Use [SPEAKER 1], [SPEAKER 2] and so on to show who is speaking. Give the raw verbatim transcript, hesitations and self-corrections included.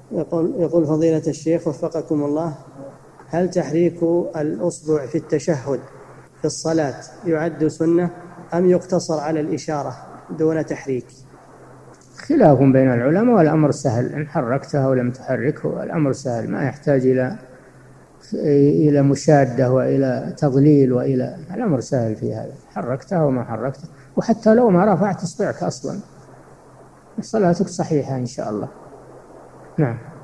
[SPEAKER 1] يقول, يقول فضيلة الشيخ وفقكم الله، هل تحريك الأصبع في التشهد في الصلاة يعد سنة أم يقتصر على الإشارة دون تحريك؟
[SPEAKER 2] خلاف بين العلماء، والأمر سهل، إن حركته ولم تحركه الأمر سهل، ما يحتاج إلى إلى مشادة وإلى تضليل، وإلى الأمر سهل في هذا، حركته وما حركته، وحتى لو ما رفعت إصبعك أصلا صلاتك صحيحة إن شاء الله. نعم.